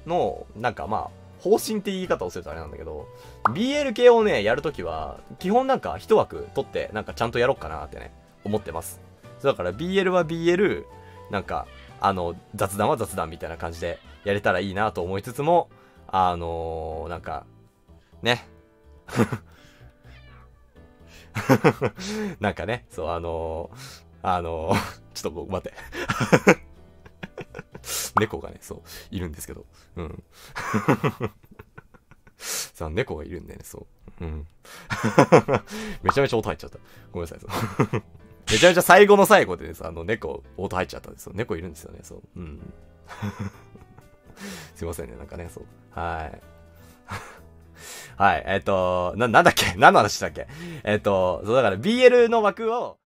の、なんかまあ、方針って言い方をするとあれなんだけど、BL 系をね、やるときは、基本なんか一枠取って、なんかちゃんとやろうかなってね、思ってます。だから BL は BL、なんか、雑談は雑談みたいな感じでやれたらいいなと思いつつも、なんか、ね。なんかね、そう、ちょっと待って。猫がね、そう、いるんですけど。うん。さあ、猫がいるんでね、そう。うん。めちゃめちゃ音入っちゃった。ごめんなさい、そう。めちゃめちゃ最後の最後でね、猫、音入っちゃったんですよ。猫いるんですよね、そう。うん。すいませんね、なんかね、そう。はい。はい、なんだっけ何の話だっけそう、だから BL の枠を、